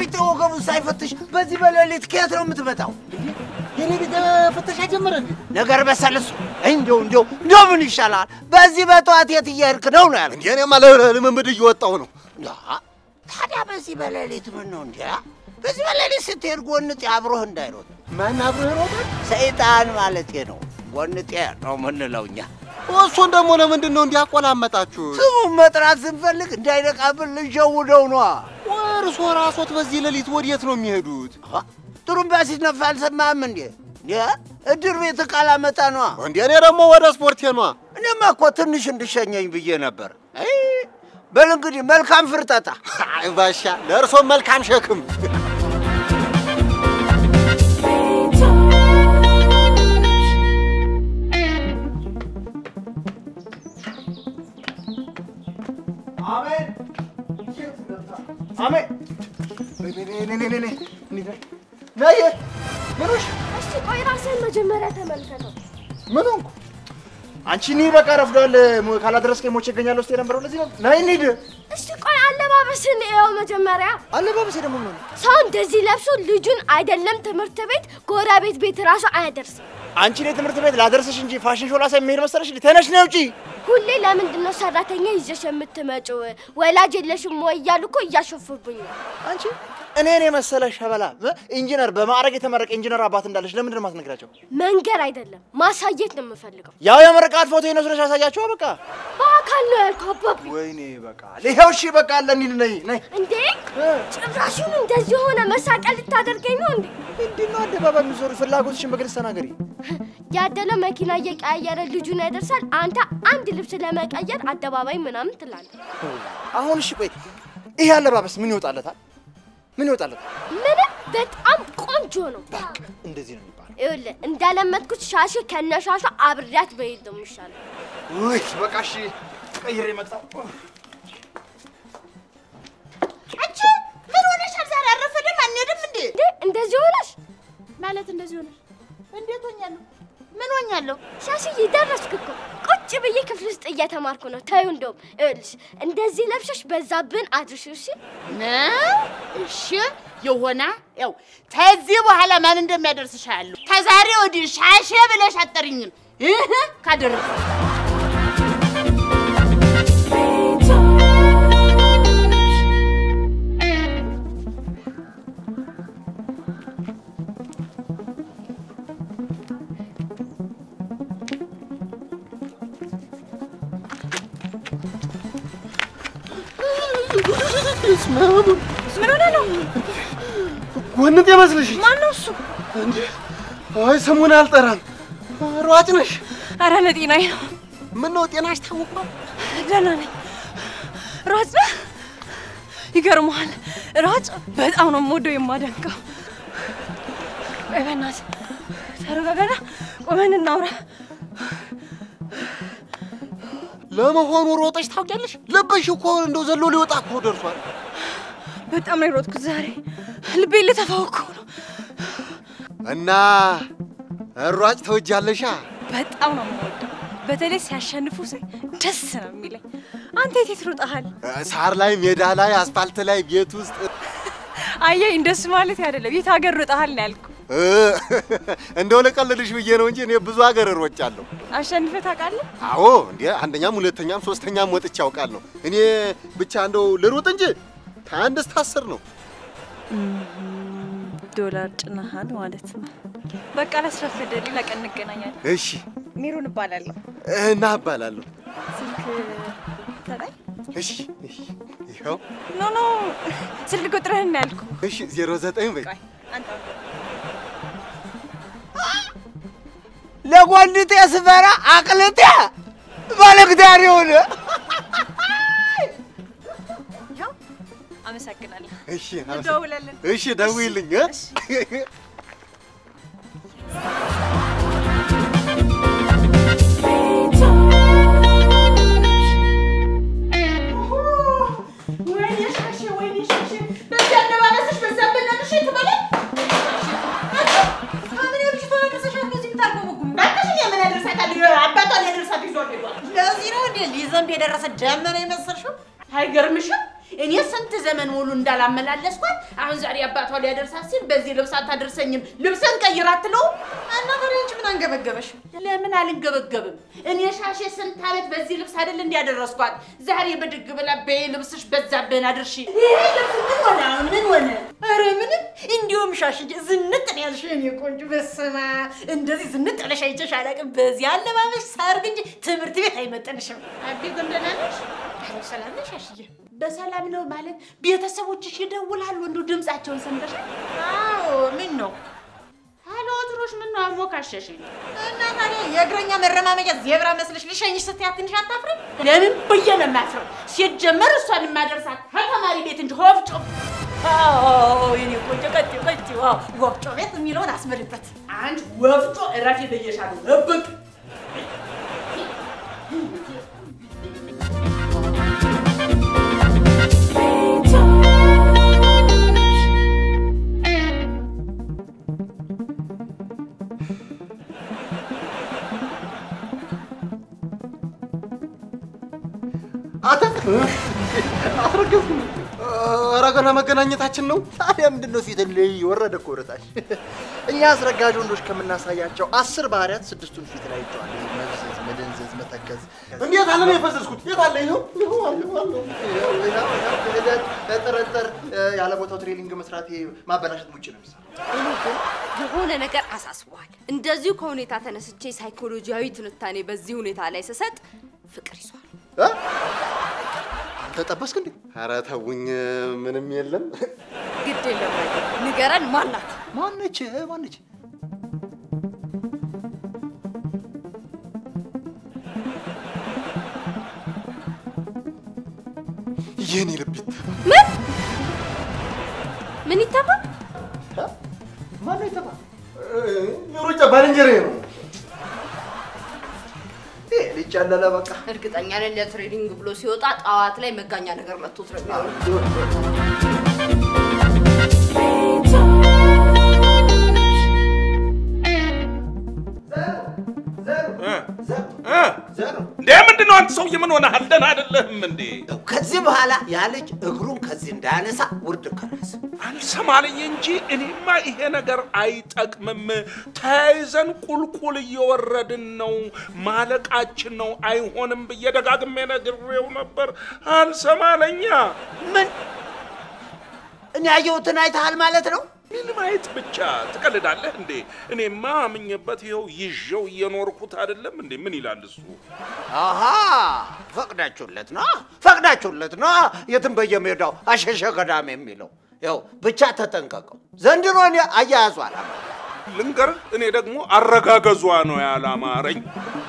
ቢጤ ወገቡን ሳይፈትሽ በዚህ በሌሊት ከየት ነው የምትመጣው? የኔ ቤት ፍተሻ ጀመረ እንዴ? ነገር በሰለስ እንደው ምን ይሻላል? በዚህ በጠዋት የት እየሄድክ ነው ያልኩት? እንዴ እኔማ ለልምምድ እየወጣሁ ነው። ታዲያ በዚህ በሌሊት ምን ነው እንዴ? በዚህ በሌሊት ስትሄድ ጎንጤ አብሮህ እንዳይሮጥ። ማን አብሮህ ይሮጣል? ሰይጣን ማለቴ ነው። ጎንጤ ነው የምንለው እኛ። እሱን ደግሞ ለምንድን ነው እንዲያቆላመጣችሁ? ስሙን መጥራት ስንፈልግ እንዳይነቃብን ልንሸውደው ነዋ። እርሶ ራስዎት በዚህ ሌሊት ወዴት ነው የሚሄዱት? ጥሩምባ ሲነፋ አልሰማህም እንዴ? እድር ቤት ካላመጣ ነዋ። እንዴ እኔ ደግሞ ወደ ስፖርቴ ነዋ። እኔማ እኮ ትንሽ እንድሸኘኝ ብዬ ነበር። በል እንግዲህ መልካም ፍርጠጣ። አይ ባሻ ለእርሶም መልካም ሸክም። አሜን አሜን። ነይ ምኑሽ? እስቲ ቆይ ራስህን መጀመሪያ ተመልከተው። ምን ሆንኩ? አንቺ ኒ በቃ ረፍዷል ካላደረስከኝ ሞቼ እገኛለሁ እስቲ የነበረው ለዚህ ነው። ነይ እንሂድ። እስቲ ቆይ አለባበስን እየው መጀመሪያ። አለባበሴ ደግሞ ምን ነው? ሰው እንደዚህ ለብሶ ልጁን አይደለም ትምህርት ቤት ጎረቤት ቤት ራሱ አያደርስም። አንቺ ላይ ትምህርት ቤት ላደርስሽ እንጂ ፋሽን ሾው ላሳይ መሄድ መሰለሽ? ተነሽ ነው ውጪ። ሁሌ ለምንድን ነው ሰራተኛ ይዘሽ የምትመጪው? ወላጅ የለሽም ወይ እያሉ እኮ እያሾፉብኝ ነው። አንቺ እኔ መሰለሽ ሸበላ ኢንጂነር በማዕረግ የተመረቀ ኢንጂነር አባት እንዳለሽ ለምንድን ነው የማትነግራቸው? መንገር አይደለም ማሳየት ነው የምፈልገው። ያው የምርቃት ፎቶ ይነሱልሽ አሳያቸው በቃ። በአካል ነው ያልከው አባቢ። ወይኔ በቃ ይሄው እሺ በቃ ለኒል ነይ እንዴ ጭራሹን እንደዚህ ሆነ መሳቀል ልታደርገኝ ነው እንዴ? እንዴት ነው አደባባይ የሚዞር? ፍላጎትሽን በግልጽ ተናገሪ። ያደለ መኪና እየቀያየረ ልጁን ያደርሳል። አንተ አንድ ልብስ ለመቀየር አደባባይ ምናምን ትላለህ። አሁን እሺ ቆይ ይሄ አለባበስ ምን ይወጣለታል? ምን ይወጣለታል? ምን በጣም ቆንጆ ነው። በቃ እንደዚህ ነው የሚባለው። ይኸውልህ እንዳለመጥኩት ሻሽ ከነሻሹ አብሬያት በይል ነው የሚሻለው። ውይ በቃ እሺ ቀይሬ መጣሁ። አንቺ ምን ሆነሻል? ዛሬ አረፈደም አንሄድም እንዴ? እንደዚህ ሆነሽ ማለት እንደዚህ ሆነሽ እንዴት ሆኛለሁ? ምን ሆኛለሁ? ሻሽዬ ደረስክ እኮ። ቁጭ ብዬ ክፍል ውስጥ እየተማርኩ ነው። ታዩ እንደውም ይኸውልሽ እንደዚህ ለብሰሽ በዛብን አድርሽ እሺ ነው እሺ የሆነ ያው ከዚህ በኋላ ማን እንደሚያደርስሽ አያለሁ። ከዛሬ ወዲህ ሻሼ ብለሽ አትጠሪኝም ካደረክ ምን ሆነ ነው? ወንድ ይመስልሽ? ማን ነው እሱ? እንዴ አይ ሰሞኑን አልጠራም። ሯጭ ነሽ? ኧረ ለጤናዬ ነው። ምን ነው ጤናሽ ታውቋል? ደህና ነኝ። ሯጭ ይገርምሃል፣ ሯጭ በጣም ነው የምወደው የማደንቀው። ቆይ በእናትህ ተረጋጋና ቆመን እናውራ። ለመሆኑ ሮጠሽ ታውቂያለሽ? ልብሽ እኮ እንደው ዘሎ ሊወጣ እኮ ደርሷል። በጣም ነው የሮጥኩት ዛሬ። ልቤን ልተፋው እኮ ነው። እና ሯጭ ተወጃለሻ? በጣም ነው የምወደው። በተለይ ሲያሸንፉ ሳይ ደስ ነው የሚለኝ። አንተ የት ሮጠሃል? ሳር ላይ፣ ሜዳ ላይ፣ አስፋልት ላይ፣ ቤት ውስጥ። አየህ እንደሱ ማለት አይደለም። የት ሀገር ሮጠሃል ነው ያልኩህ። እንደው ለቀልልሽ ብዬ ነው እንጂ እኔ ብዙ ሀገር ሮጫለሁ። አሸንፈህ ታውቃለህ? አዎ እንዴ አንደኛም ሁለተኛም ሶስተኛም ወጥቼ አውቃለሁ። እኔ ብቻ እንደው ልሩጥ እንጂ ከአንድ እስከ 10 ነው። ዶላር ጭነሃል ማለት ነው። በቃ ለስራፈደል ለቀን እንገናኛለን። እሺ ሚሩን እባላለሁ። እና እባላለሁ። ስልክ ተላይ? እሺ ይኸው። ኖ ስልክ ቁጥርህን ያልኩህ። እሺ 09 በይ። አንተ ለጓንጤ ስፈራ አቅልጤ ባለግዳሪ ሆነ። አመሰግናለሁ። እሺ እንደውላለን። እሺ ደውይልኝ። ወይኔ ሻሼ በዛ አለባበስሽ በዛ በእናትሽ ትበለ አምን ያልሽ ተወደሰሽ እንደዚህ ታርጎጉም ባታሽ የምን ያደርሳታል? አባቷን ያደርሳት ይዟል ይሏል። ለዚህ ነው እንዴ ሊዘንብ የደረሰ ደመና የመሰልሽው? አይገርምሽም? እኔ ስንት ዘመን ሙሉ እንዳላመላለስኳት አሁን ዛሬ አባቷ ሊያደርሳት ሲል በዚህ ልብስ አታደርሰኝም ልብስን ቀይራት ነው እና ታዲያ ምን አንገበገበሽ ለምን አልንገበገብም እኔ ሻሼ ስንት ዓመት በዚህ ልብስ አይደል እንዲያደረስኳት ዛሬ በድግ ብላ በልብስሽ በዛብህን አድርሺ ምን ሆነ ኧረ ምንም እንዲሁም ሻሽዬ ዝንጥ ነው ያልሽ እኔ ቆንጆ በስማ እንደዚህ ዝንጥ ብለሽ አይቼሽ አላውቅም በዚህ አለባበሽ ሰርግ እንጂ ትምህርት ቤት አይመጥንሽም አቢ ጎንደናለሽ ሰላም ነሽ ሻሽዬ በሰላም ነው ማለት ቤተሰቦችሽ ይደውላሉ እንዱ ድምጻቸውን ሰምተሻል አዎ ምን ነው ሃሎ ድሮሽ ምን ነው አሞካሸሽኝ እና ታዲያ የእግረኛ መረማመጃ ዜብራ መስለሽ ልሸኝሽ ስትያት ትንሽ አታፍሪም ለምን በየነ ማፍረው ሲጀመር እሷን ማደርሳት ከተማሪ ቤት እንጂ ወፍጮ አዎ የኔ ቆንጆ ቀጥ ወፍጮ ቤት የሚለውን አስመልበት አንድ ወፍጮ እራፊ በየሻሉ ለብቅ አትረገፍኩ አራገና መገናኘታችን ነው ታዲያ ምንድነው ፊት ላይ ወረደ ኮረታሽ እኛ አስረጋጅ ወንዶች ከምናሳያቸው 10 ባህሪያት 6ቱን ፊት ላይ ይጫዋል መፍሰስ መደንዘዝ መተከዝ እንዴት አለ ነው የፈሰስኩት የት አለ ይሄው ተጠረጠር ያለ ቦታው ትሬኒንግ መስራት ማበላሸት ሙጭ ነው የሚሰራው የሆነ ነገር አሳስቧል እንደዚሁ ከሁኔታ ተነስቼ ሳይኮሎጂያዊ ትንታኔ በዚህ ሁኔታ ላይ ሰሰጥ ፍቅር ይዟል ተጠበስክ እንዴ ኧረ ተውኝ ምንም የለም ግድ የለም ንገረን ማናት ማነች የኔ ልብት ምን ይተባ ማነው ይተባ የሩጫ ባልንጀሬ ነው ልጫለለ በቃ እርግጠኛ ነኝ ለትሬኒንግ ብሎ ሲወጣ ጣዋት ላይ መጋኛ ነገር መጥቶት ነው ለምንድነው አንተ ሰው የምን ሆነሃል ደና አይደለም እንዴ ከዚህ በኋላ ያለች እግሩን ከዚህ እንዳነሳ ውርድ ከራስ አልሰማለኝ እንጂ እኔማ ይሄ ነገር አይጠቅምም ተይዘን ቁልቁል እየወረድን ነው ማለቃችን ነው አይሆንም በየደጋግሜ ነግሬው ነበር አልሰማለኛ ምን እኔ አየሁትን አይተሃል ማለት ነው ምን ማየት ብቻ ትቀልዳለህ እንዴ እኔማ አምኜበት ይኸው ይዤው እየኖርኩት አይደለም እንዴ ምን ይላል እሱ አሃ ፈቅዳችሁለት ነው የትም በየሜዳው አሸሸ ገዳም የሚለው ያው ብቻ ተጠንቀቀው ዘንድሮ እኔ አያያዟል ልንገር እኔ ደግሞ አረጋገዟ ነው ያላማረኝ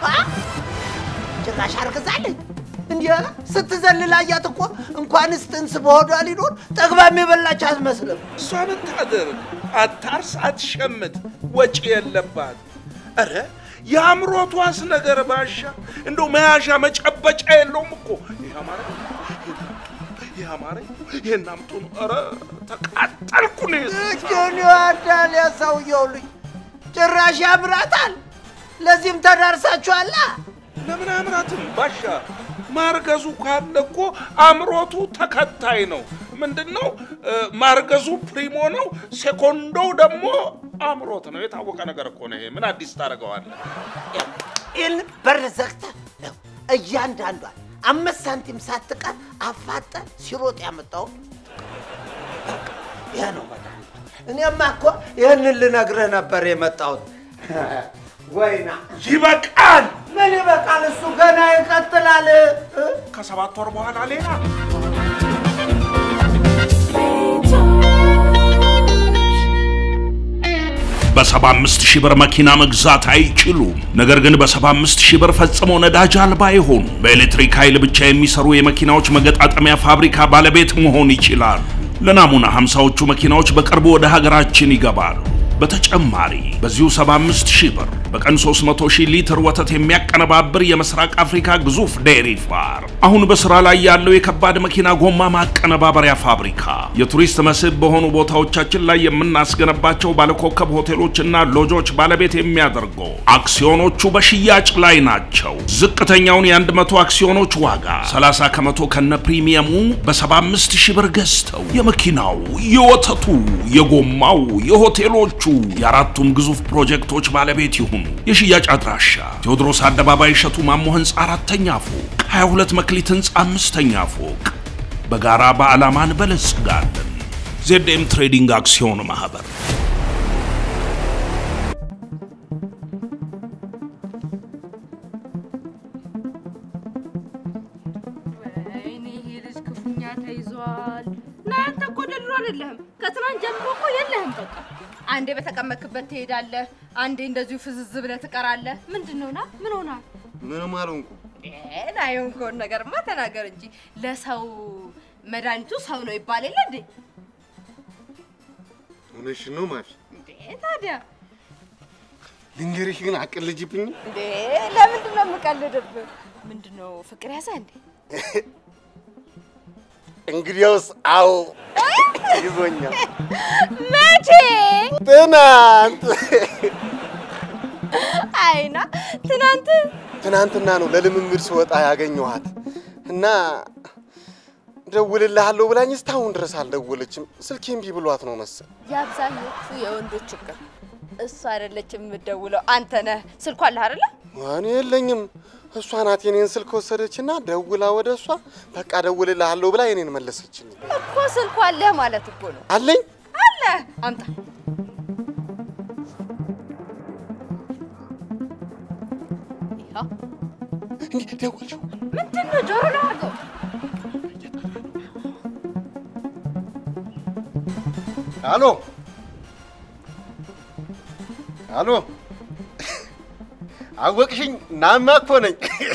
ጭራሽ አርግዛለች እንዴ ስትዘልላያት እኮ እንኳንስ ጥንስ በሆዷ ሊኖር ጠግባም የበላች አትመስልም እሷ ብታደርግ አታርስ አትሸምት ወጪ የለባት አረ ያምሮቷስ ነገር ባሻ እንደው መያዣ መጨበጫ የለውም እኮ ያማረ የናምጡ አረ ተቃጠልኩ ነው እጆን ያዳል ያሳውየው ልጅ ጭራሽ ያምራታል ለዚህም ተዳርሳችኋላ ለምን አምራትም ባሻ ማርገዙ ካለኮ አምሮቱ ተከታይ ነው ምንድነው ማርገዙ ፕሪሞ ነው ሴኮንዶ ደግሞ አምሮት ነው የታወቀ ነገር እኮ ነው ይሄ ምን አዲስ ታረጋዋለህ ኢል በርዘክተ ነው እያንዳንዷ 5 ሳንቲም ሳትቀር አፋጠ ሲሮጥ ያመጣው ያ ነው ማለት እኔማ እኮ ይሄንን ልነግርህ ነበር የመጣሁት ወይና ይበቃል ምን ይበቃል እሱ ገና ይቀጥላል ከ7 ወር በኋላ ሌላ በ75000 ብር መኪና መግዛት አይችሉም ነገር ግን በ75000 ብር ፈጽሞ ነዳጅ አልባ ይሆኑ በኤሌክትሪክ ኃይል ብቻ የሚሰሩ የመኪናዎች መገጣጠሚያ ፋብሪካ ባለቤት መሆን ይችላል ለናሙና 50ዎቹ መኪናዎች በቅርቡ ወደ ሀገራችን ይገባሉ በተጨማሪ በዚሁ 75000 ብር በቀን 300,000 ሊትር ወተት የሚያቀነባብር የምስራቅ አፍሪካ ግዙፍ ዴሪ ፋርም አሁን በስራ ላይ ያለው የከባድ መኪና ጎማ ማቀነባበሪያ ፋብሪካ የቱሪስት መስህብ በሆኑ ቦታዎቻችን ላይ የምናስገነባቸው ባለኮከብ ሆቴሎችና ሎጆች ባለቤት የሚያደርገው አክሲዮኖቹ በሽያጭ ላይ ናቸው። ዝቅተኛውን የ100 አክሲዮኖች ዋጋ 30 ከመቶ ከነ ፕሪሚየሙ በ75,000 ብር ገዝተው የመኪናው የወተቱ የጎማው የሆቴሎቹ የአራቱም ግዙፍ ፕሮጀክቶች ባለቤት ይሁኑ። የሽያጭ አድራሻ ቴዎድሮስ አደባባይ ሸቱ ማሞ ህንጻ 4ኛ ፎቅ 22 መክሊት ህንጻ 5ኛ ፎቅ በጋራ በአላማን በለጽጋለን። ZM ትሬዲንግ አክሲዮን ማህበር ተይዟል። ናንተ እኮ ደልሮ አይደለም ከትናንት ጀምሮ እኮ የለህም። በቃ አንዴ በተቀመጥክበት ትሄዳለህ፣ አንዴ እንደዚሁ ፍዝዝ ብለህ ትቀራለህ። ምንድነውና ምን ሆናል? ምንም አልሆንኩ። ናየውን ነገርማ ተናገር እንጂ ለሰው መድኃኒቱ ሰው ነው ይባል የለ እንዴ? እውነሽ ነው ማፊ። ታዲያ ልንገርሽ ግን አቀልጅብኝ እንዴ? ለምንድን ነው የምቀልድብህ? ምንድነው ፍቅር ያዘ እንዴ? እንግዲያውስ አው ይዞኛል። መቼ? ትናንት። አይና ትናንትና ነው ለልምምድ ስወጣ ያገኘኋት እና ደውልልሃለሁ ብላኝ እስካሁን ድረስ አልደወለችም። ስልኬን እምቢ ብሏት ነው መሰል። የአብዛኞቹ የወንዶች ችግር እሷ አይደለችም የምትደውለው፣ አንተ ነህ። ስልኳ አለህ አይደለ? እኔ የለኝም። እሷ ናት የኔን ስልክ ወሰደችና ደውላ ወደ እሷ በቃ ደውልልሃለሁ ብላ የኔን መለሰችልኝ እኮ። ስልኳ አለህ ማለት እኮ ነው። አለኝ። አለ አምጣ። ይሄ እንዴ ደውልሽው? ምንድነው ጆሮ ላይ አድርገው? አሎ አሎ፣ አወቅሽኝ? ናማ እኮ ነኝ።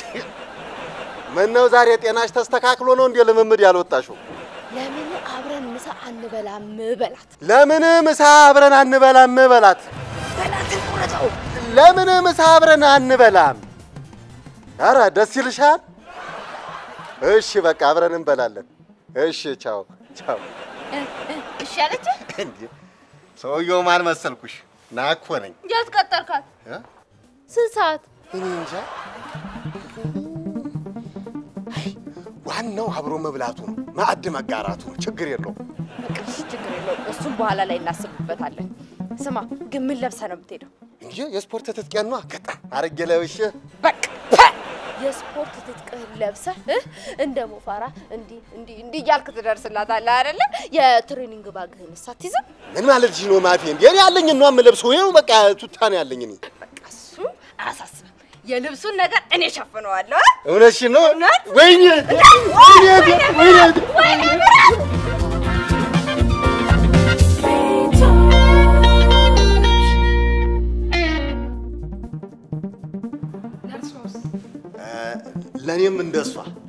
ምነው ዛሬ ጤናሽ ተስተካክሎ ነው እንዴ ልምምድ ያልወጣሽው? ለምን አብረን ምሳ አንበላም በላት? ለምን ምሳ አብረን አንበላም በላት? በላትን ቁረጠው። ለምን ምሳ አብረን አንበላም? ኧረ ደስ ይልሻል? እሺ በቃ አብረን እንበላለን። እሺ ቻው ቻው። እሺ አለች እንዴ? ሰውየው ማን መሰልኩሽ? ና እኮ ነኝ። የት ቀጠርካት? ስንት ሰዓት? እኔ እንጃ። ዋናው አብሮ መብላቱ ነው፣ ማዕድ መጋራቱ ነው። ችግር የለውም። በቃ ችግር የለውም። እሱም በኋላ ላይ እናስብበታለን። ስማ ግን ምን ለብሰህ ነው የምትሄደው? እንጂ የስፖርት ትጥቄን ነው አገጣ አረጌ ለብሼ በቃ የስፖርት ትጥቅህን ለብሰህ እንደ ሞፋራ እንዲህ እያልክ ትደርስላታለህ አይደለ? የትሬኒንግ ባግህን ሳትይዝም ምን ማለትሽ ነው ማፊ? እንዴ እኔ ያለኝ ነው የምለብሰው። ይኸው በቃ ቱታ ነው ያለኝ እኔ። በቃ እሱ አያሳስብም። የልብሱን ነገር እኔ ሸፍነዋለሁ። እውነትሽን ነው? ወይኔ ለኔም እንደሷ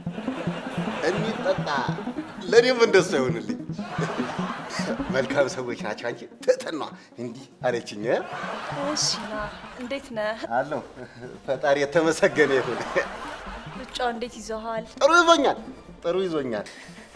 እንጠጣ፣ ለኔም እንደሷ ይሆንልኝ። መልካም ሰዎች ናቸው። አንቺ ተጠና እንዲህ አለችኝ። እሺ ና እንዴት ነህ? አለው ፈጣሪ የተመሰገነ ይሁን። ሩጫው እንዴት ይዞሃል? ጥሩ ይዞኛል።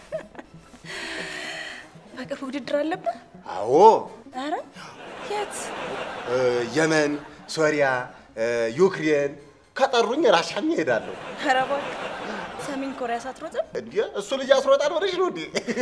በቅርቡ ውድድር አለብህ? አዎ። ኧረ የት? የመን፣ ሶሪያ፣ ዩክሬን ከጠሩኝ ራሻም እሄዳለሁ። ኧረ እባክህ ሰሜን ኮሪያ ሳትሮጥም? እንዴ እሱ ልጅ አስሮጣል ወደሽ ነው እንዴ?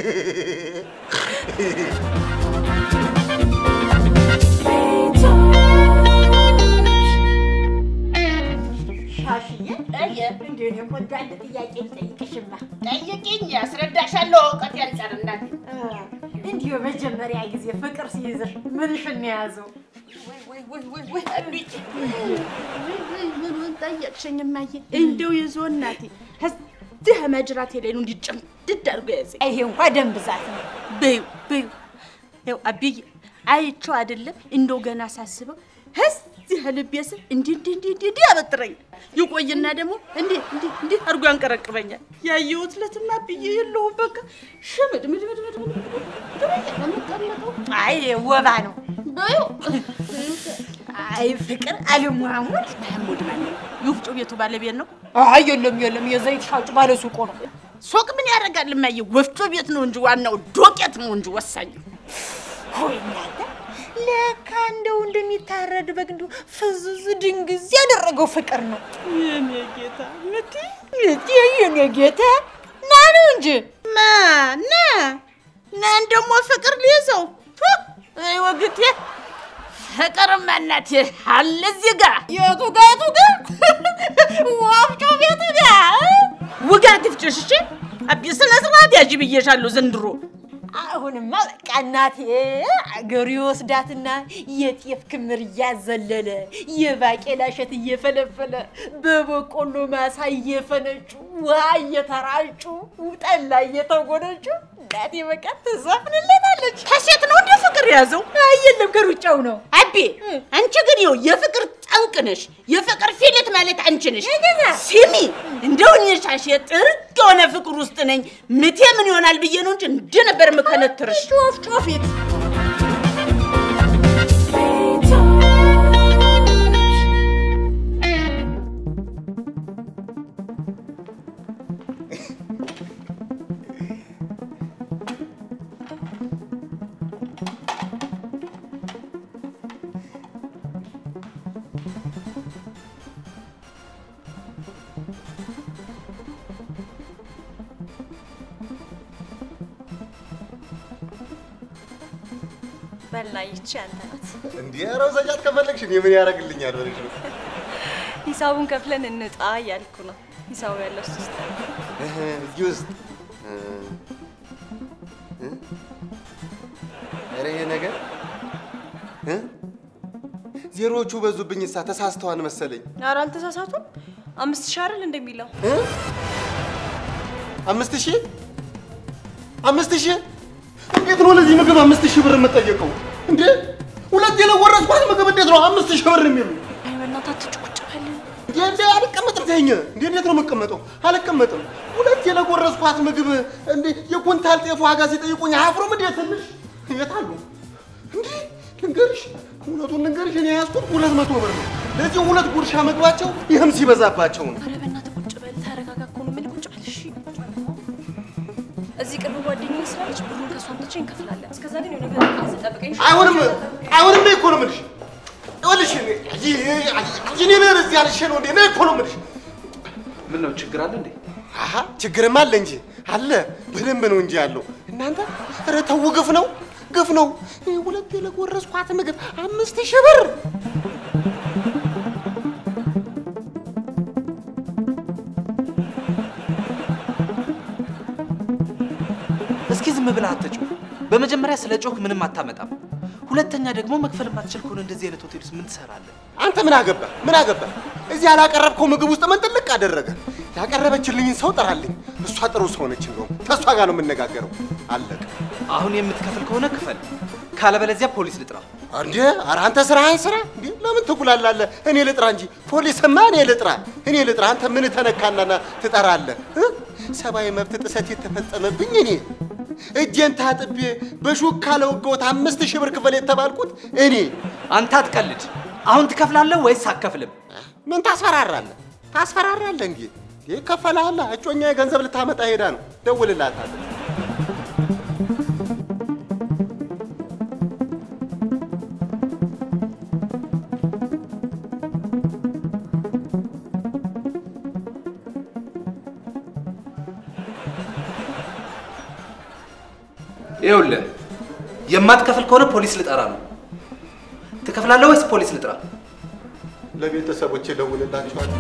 ሻሽዬ እንዴ ነው ቆንጆ አንድ ጥያቄ ልጠይቅሽማ። ጠይቂኝ፣ ያስረዳሻለሁ። እውቀት ያንጻር እናቴ። እንዲሁ መጀመሪያ ጊዜ ፍቅር ሲይዝሽ ምንሽን ነው ያዘው? ወይ አብጭ ምኑን ጠየቅሽኝ እማዬ? እንደው ይዞ እናቴ እዚህ መጅራቴ ላይ ነው እንዲጨምድድ አድርጎ ያዘኝ። ይሄ እንኳን ደም ብዛት ነው። በዩ ያው አብዬ አይቼው አይደለም እንደው ገና ሳስበው እዚህ ልቤ ስር እንዲህ ያበጥረኝ ይቆይና ደግሞ እንዲህ አድርጎ ያንቀረቅበኛል። ያየሁት ለትና አብዬ የለውም በቃ ሽምድ አይ ወባ ነው። አይ ፍቅር አለሙሐሙድ መሐሙድ ማለት ይፍጮ ቤቱ ባለቤት ነው አይ የለም የዘይት ሻጭ ባለ ሱቅ ነው ሱቅ ምን ያደርጋል ማየ ወፍጮ ቤት ነው እንጂ ዋናው ዶቄት ነው እንጂ ወሳኝ ሆይ እናንተ ለካ እንደው እንደሚታረድ በግ እንደው ፍዝዝ ድንግዝ ያደረገው ፍቅር ነው የኔ ጌታ ምቲ የኔ ጌታ ና ነው እንጂ ና እንደሞ ፍቅር ሊይዘው አይ ወግቴ ፍቅር ማናት አለ እዚህ ጋር የቱ ጋር ወፍጮ ቤቱ ጋር ውጋት ፍጭሽ አቢ ስለስራት ያጂ ብዬሻለሁ ዘንድሮ አሁንማ በቃ እናቴ አገሩ ይወስዳትና የጤፍ ክምር እያዘለለ የባቄላ እሸት እየፈለፈለ በበቆሎ ማሳ እየፈነጩ ውሃ እየተራጩ ጠላ እየተጎነጩ እናቴ በቃ ትዘፍንለታለች ከሴት ነው እንደ ፍቅር ያዘው አይደለም ከሩጫው ነው አቢ አንቺ ግን ይው የፍቅር ጠንቅ ነሽ የፍቅር ፊልት ማለት አንቺ ነሽ ሲሚ እንደው እኛሻሽ ጥርቅ የሆነ ፍቅር ውስጥ ነኝ ምቴ ምን ይሆናል ብዬ ነው እንጂ እንደ ነበር መከነትርሽ ጮፍጮፊት በላ ይቺ አንተ ናት እንዴ አረው ዘጃት ከፈለግሽ ምን ያረግልኛል ወልሽ ነው ሂሳቡን ከፍለን እንጣ ያልኩ ነው ሂሳቡ ያለው ውስጥ ጁስ አረ ነገር ዜሮቹ በዙብኝሳ ተሳስተዋን መሰለኝ ኧረ አልተሳሳቱም 5000 አይደል እንደሚለው 5000 እንዴት ነው ለዚህ ምግብ 5000 ብር የምጠየቀው እንዴ ሁለት የለወረስኳት ምግብ እንዴት ነው 5000 ብር የሚሉ አይ በእናታችሁ ቁጭ በል እንዴ አልቀመጥም ተኛ እንዴት ነው መቀመጠው አልቀመጥም ሁለት የለወረስኳት ምግብ እንዴ የኩንታል ጤፍ ዋጋ ሲጠይቁኝ አፍሮም እንዴ ትንሽ የታሉ እንዴ ልንገርሽ እኔ ያስኩት 200 ብር ነው ለዚህ ሁለት ጉርሻ መግባቸው ይህም ሲበዛባቸው ነው አረ በእናትህ ቁጭ በል ተረጋጋ እኮ ነው ምን ቁጭ በል እሺ እዚህ ቅርብ ጓደኛዬ ስላለች ብሩን ከሷ አምጥቼ እንከፍላለን እስከዛ ግን የሆነ ነገር አዘጠብቀኝ አይሆንም እኮ ነው የምልሽ ይኸውልሽ እኔ እዚህ ያልሽ ነው እንዴ ነው እኮ ነው የምልሽ ምን ነው ችግር አለ እንዴ አሃ ችግርም አለ እንጂ አለ በደንብ ነው እንጂ ያለው እናንተ ኧረ ተው ግፍ ነው ሁለት የለጎረስኳት ምግብ 5000 ብር እስኪ ዝም ብለህ አትጮህ በመጀመሪያ ስለ ጮክ ምንም አታመጣም ሁለተኛ ደግሞ መክፈል ማትችል ከሆነ እንደዚህ አይነት ሆቴል ውስጥ ምን ትሰራለህ አንተ ምን አገባ እዚህ ያላቀረብከው ምግብ ውስጥ ምን ጥልቅ አደረገ ያቀረበችልኝን ሰው ጠራልኝ እሷ ጥሩ ሰው ነች ነው ተሷ ጋር ነው የምነጋገረው አለቀ አሁን የምትከፍል ከሆነ ክፈል ካለበለዚያ ፖሊስ ልጥራ እንዴ ኧረ አንተ ስራህን ስራ እንዴ ለምን ትጉላላለህ እኔ ልጥራ እንጂ ፖሊስማ እኔ ልጥራ አንተ ምን ተነካናና ትጠራለህ ሰባዊ መብት ጥሰት የተፈጸመብኝ እኔ እጄን ታጥቤ በሹካ ለወገውት 5000 ብር ክፈል የተባልኩት እኔ አንተ አትቀልድ አሁን ትከፍላለህ ወይስ አትከፍልም ምን ታስፈራራለህ እንዴ ይከፈላል እጮኛ ገንዘብ ልታመጣ ሄዳ ነው ደውልላታለሁ ይኸውልህ የማትከፍል ከሆነ ፖሊስ ልጠራ ነው ትከፍላለህ ወይስ ፖሊስ ልጥራ ለቤተሰቦቼ ደውልላቸዋለሁ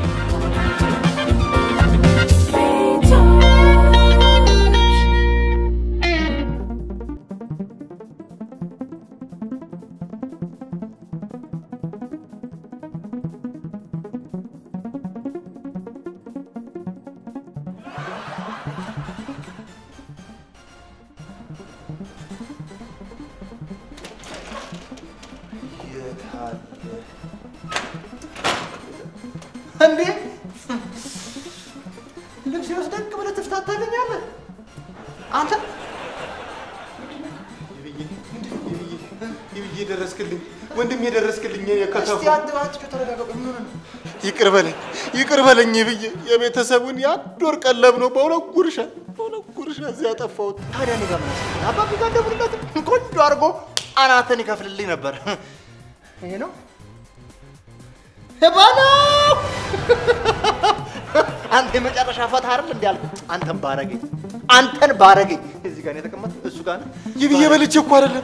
እንዴ ልብስ ይወስደቅ ብለህ ትፍታታለኛለህ አንተ ደረስክልኝ ወንድሜ ደረስክልኝ የከተፉ እስቲ አትጩ ተረጋጋ ምን ሆነ ነው ይቅር በለኝ ብዬ የቤተሰቡን ያዶር ቀለብ ነው በሁለት ጉርሻ እዚያ ጠፋሁት ታዲያ እኔ ጋር ምን አስፈልግ አባቢ ጋር ደውልለት ቆንጆ አድርጎ አናተን ይከፍልልኝ ነበር ይሄ ነው ባላ አንተ መጨረሻ ፈታ አይደል እንዲያልኩ አንተን ባረገኝ እዚህ ጋር ነው የተቀመጠ እሱ ጋር ነው ይብዬ በልቼው እኮ አይደለም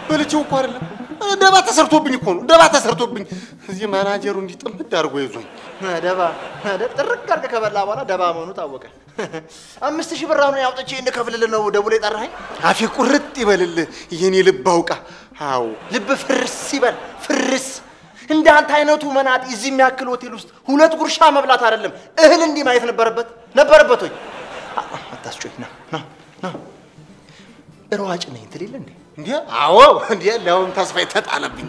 ደባ ተሰርቶብኝ እዚህ ማናጀሩ እንዲህ ጥምድ አድርጎ ይዞኝ ደባ ጥርቅ አድርገህ ከበላ በኋላ ደባ መሆኑ ታወቀ 5000 ብር አሁን ያውጥቼ እንደከፍልልህ ነው ደውለህ የጠራኸኝ አፌ ቁርጥ ይበልልህ የኔ ልብ አውቃ አዎ ልብ ፍርስ ይበል ፍርስ እንዳንተ አይነቱ መናጢ እዚህ የሚያክል ሆቴል ውስጥ 2 ጉርሻ መብላት አይደለም እህል እንዲህ ማየት ነበረበት ወይ አታስጮኝ ና ሯጭ ነኝ ትልል እንዴ አዎ እንዴ ለውን ተስፋዬ ተጣለብኝ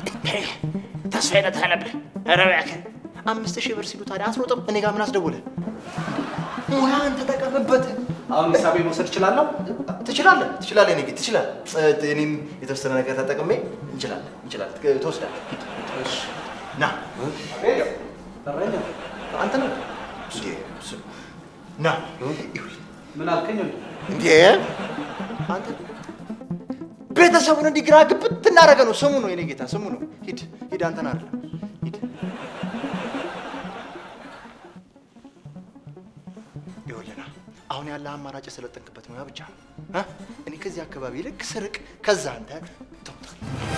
አረባክ 5000 ብር ሲሉ ታዲያ አስሮጥም እኔ ጋር ምን አስደውለ ሙያን ተጠቀምበት አሁን ሂሳቤ መውሰድ እችላለሁ ትችላለህ እኔ ግን ትችላለህ እኔም የተወሰነ ነገር ተጠቅሜ እንችላለን ትወስዳለህ እሺ ና ተረኛ አንተ ነው ና ምን አልከኝ እንዴ አንተ ቤተሰቡን እንዲግራ ግብት እናደረገ ነው ስሙ ነው የኔ ጌታ ስሙ ነው ሂድ አንተን አይደለም ሂድ ይኸውልህ አሁን ያለ አማራጭ ስለጠንክበት ነው ያ ብቻ እኔ ከዚህ አካባቢ ልክ ስርቅ ከዛ አንተ ተውጣ